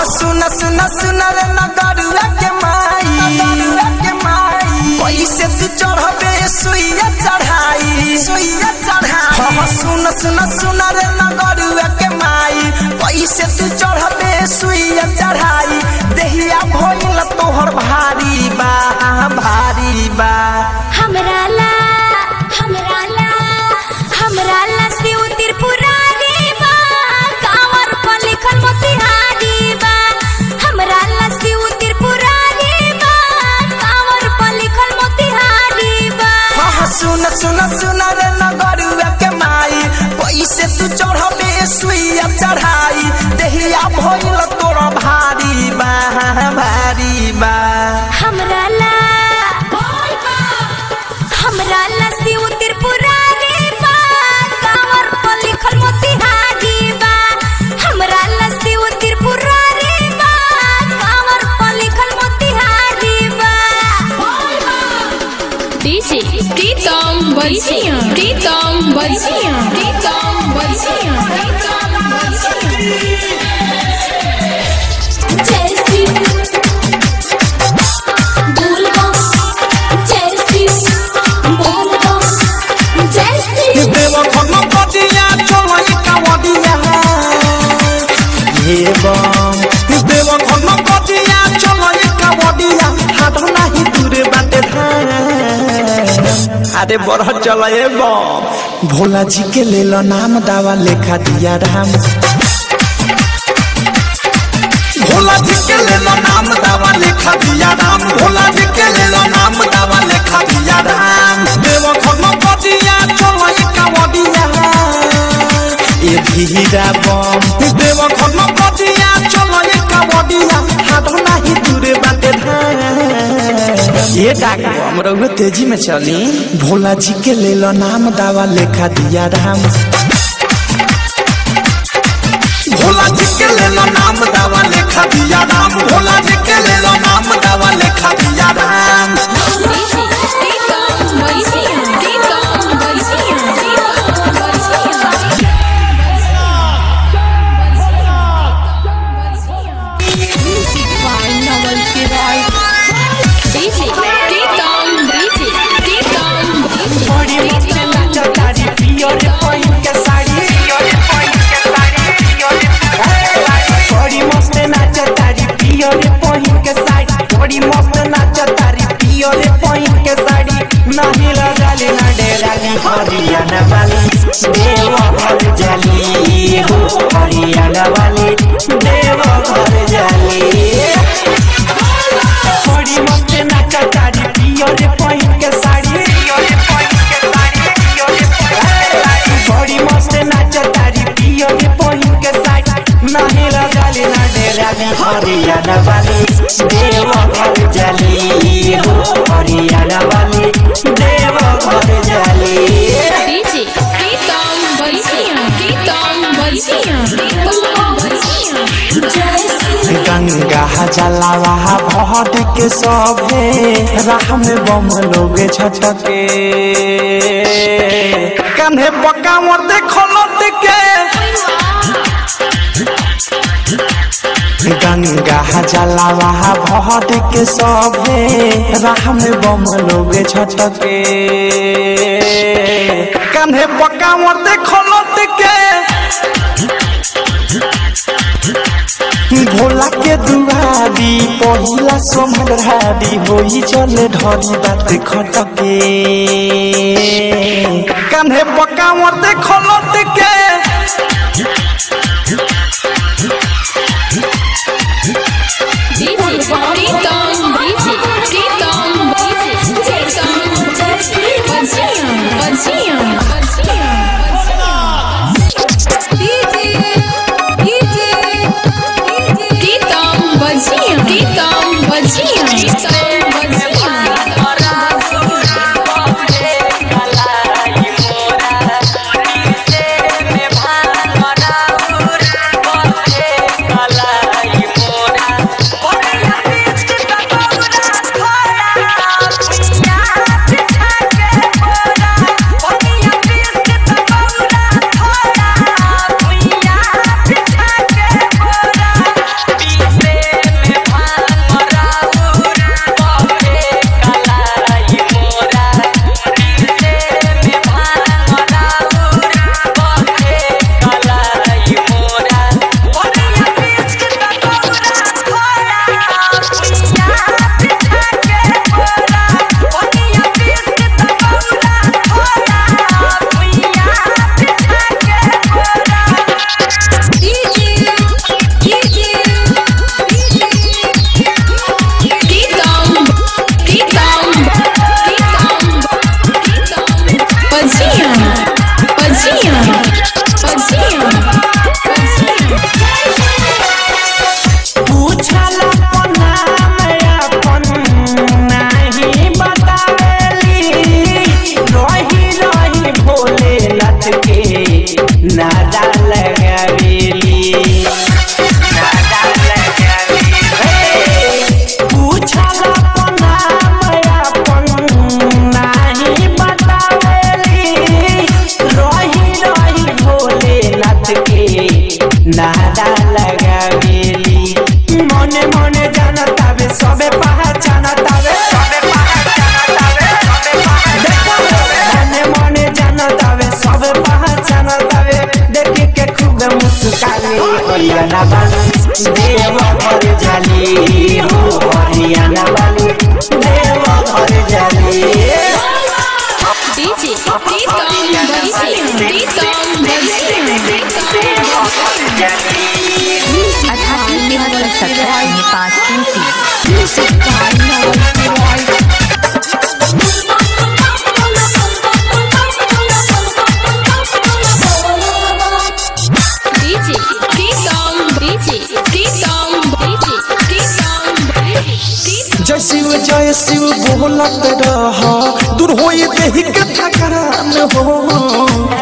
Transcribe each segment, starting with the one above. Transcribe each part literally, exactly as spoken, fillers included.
सुन सुन सुन रे नगरुआ के माई कैसे तू चढ़बे सुइया चढ़ाई सुइया चढ़ाई हाँ सुन सुन सुन रे नगरुआ के माई कैसे तू चढ़बे सुइया चढ़ाई देहिया भइल तोहर भारी बा भारी बा हमरा ला हमरा ला हमरा ला शिव त्रिपुरारी बा कांवर पर लिखल मोतिहारी बा हमरा ला शिव त्रिपुरारी बा कांवर पर लिखल मोतिहारी बा हाँ सुन सुन सुन रे नगरुआ के माई कैसे तू चढ़बे सुइया चढ़ाई देहिया भइल तोरा भारी बा भारी बा हमरा ला हमरा ला शिव त्रिपुरारी बा कांवर पर लिखल मोतिहारी बा हमरा ला शिव त्रिपुरारी बा कांवर पर लिखल मोतिहारी बा डीजे प्रीतम बंसिया प्रीतम बंसिया प्रीतम बंसिया प्रीतम बंसिया जय श्री बोल बम जय श्री बोल बम जय श्री देव खन पटिया चलई कावडिया हे बम देव खन पटिया चलई कावडिया हाथ नाही दूरे बाटे धाम अरे बड़ चलए बम भोला जी के लेलो नाम दावा लेखा दिया राम भोला जी के लेलो नाम दावा लेखा दिया राम भोला जी के लेलो नाम दावा लेखा दिया राम देव खन पटिया चलई कावडिया ए धीरा बम देव खन पटिया चलई कावडिया हाथ नाही दूरे बाटे धाम ये डाक बम रउआ तेजी में चली भोला जी के लेलो नाम दावा लेखा दिया राम भोला जी के लेलो नाम दावा लेखा दिया राम भोला जी के लेलो नाम दावा लेखा दिया Ram DJ Pritam Bansiya Pritam Bansiya Pritam Bansiya music by Naval Kiray DJ Pritam DJ Pritam बड़ी मस्त नाचा तारी पियो रे पॉइंट के साड़ी पियो रे पॉइंट के साड़ी पियो रे बड़ी मस्त नाचा तारी पियो रे पॉइंट के साड़ी बड़ी मस्त नाचा तारी पियो रे पॉइंट के साड़ी नाही लगाली ना डेराली हरियाणा वाली देव घर जाली हो हरियाणा वाली देव घर जाली बड़ी मस्त नाचा तारी पियो रे पॉइंट के साड़ी पियो रे पॉइंट के साड़ी पियो रे बड़ी मस्त नाचा तारी पियो रे पॉइंट के साड़ी नाही लगाली ना डेराली हरियाणा वाली देव घर जाली हो हरियाणा वाली देव घर जाली डीजे प्रीतम बंसिया प्रीतम बंसिया प्रीतम बंसिया जय श्री गंगा जलावा भट के सभे राह में बम लोग छटके कन्हे पक्का मोर देखो लट के गंगा जलावा भट के सभे राह में बम लोग छटके कन्हे पक्का मोर देखो लट के भोला के दुआरी पहिला सोमरारी होई चले ढरी बात खटके कान्हे पक्का मोर देखो लट के डीजे प्रीतम डीजे प्रीतम प्रीतम बंसिया बंसिया बंसिया प्रीतम बंसिया प्रीतम बंसिया प्रीतम बंसिया में भांगना बाली हरियाणा बाली देव घर जाली हो हरियाणा बाली देव घर जाली डीजे प्रीतम बजिया प्रीतम बजिया अठासी सत्रह में पाँच DJ Pritam DJ Pritam DJ Pritam जय शिव जय शिव बोलत रह दूर होई देहि के थकान हो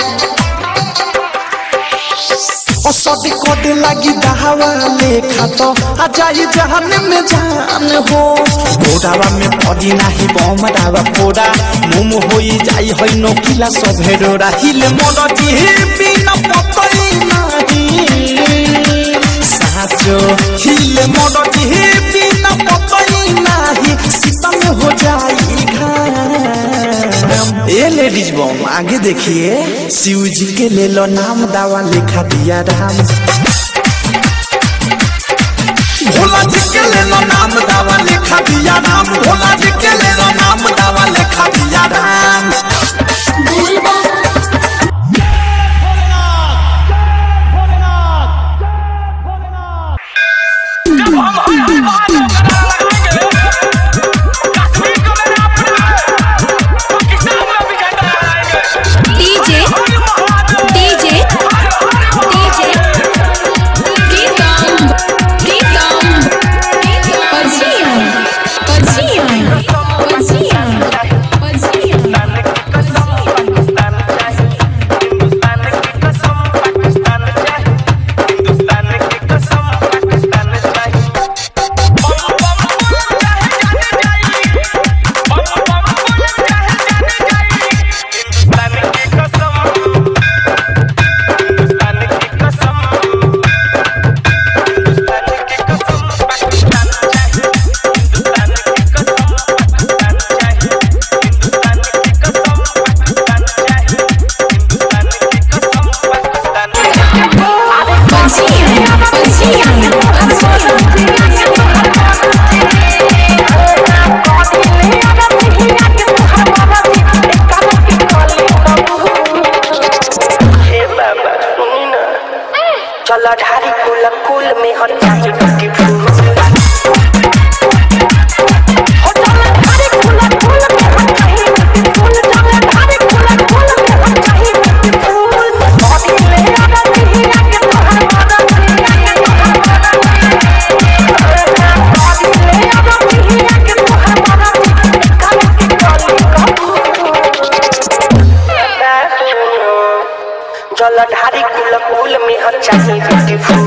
असदी कोटे लगी दहावा लेखा तो आ जाई जहान में जान हो घोड़ावा में पड़ी नाही बम डावा फोड़ा मुम होई जाई होई नोकिला सभेरोरा हिले मोर जी बिना पतई नाही साचो हिले मोर जी बिना पतई नाही सीता में हो जाई घाम। ए लेडीज बम आगे देखिए शिव जी के ले लो नाम दावा लिखा दिया राम भोला जी के ले लो नाम दावा लिखा दिया राम भोला जी के ले लो नाम दावा लिखा दिया Ram DJ DJ DJ Pritam Pritam बजिया बजिया बजिया बजिया चलो ढारी कुल कुल में हर चाहिए ब्यूटीफुल जलधारी कुल कुल में हर चाहिए beautiful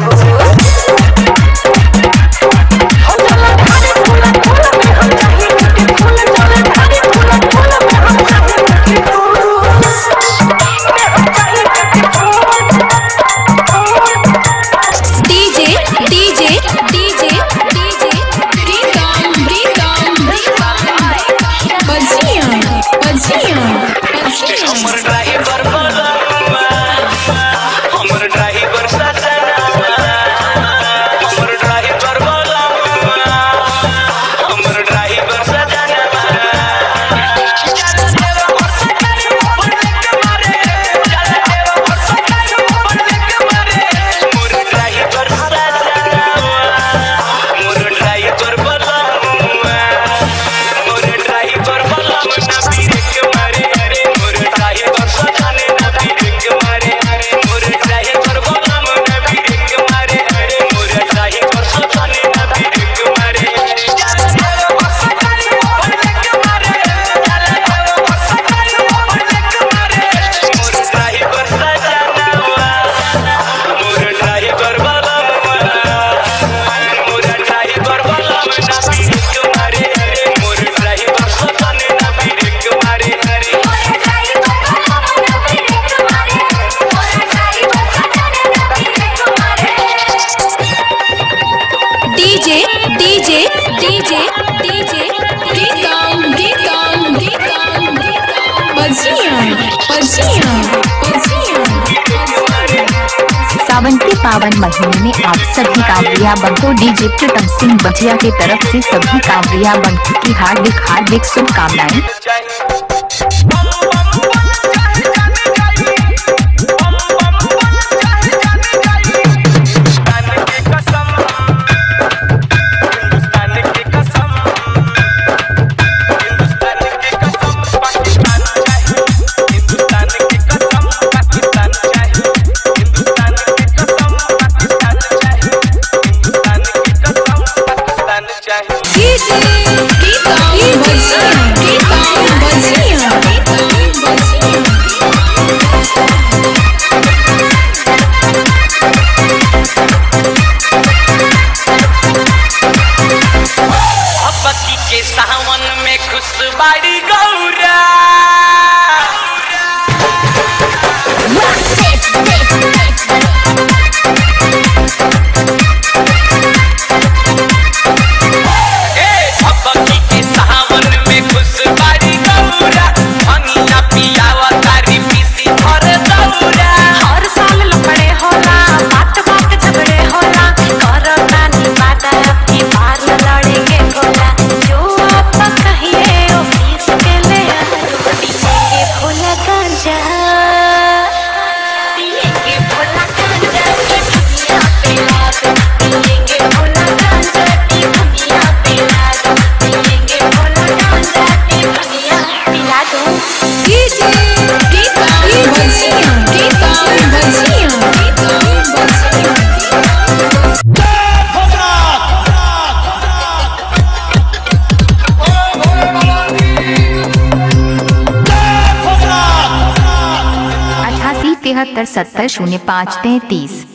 DJ DJ DJ DJ Pritam Pritam बजिया बजिया हमर ड्राइवर हमर ड्राइवर सजना सावन के पावन महीने में आप सभी कांवरिया बंधु डीजे प्रीतम सिंह बजिया की तरफ से सभी कांवरिया बंधु की हार्दिक हार्दिक शुभकामनाएं। सावन में खुशबाड़ी गौरा भक्ति के सावन में खुशबाड़ी गौरा भंगिया पियावा तारी पीसी भर दौरा। हर साल लफड़े होला, बात बात झगड़े होला, करो नानी बात अपनी पार न लड़ेंगे गोला। जो आप कहिए ऑफिस के ले पिएंगे भोला गांजा, पिएंगे भोला गांजा की भंगिया पिला दो, पिएंगे भोला गांजा की भंगिया पिला दो, पिएंगे भोला गांजा की भंगिया पिला दो। डीजे प्रीतम बजिया प्रीतम बजिया प्रीतम अठासी तिहत्तर सत्तर शून्य पाँच तैतीस।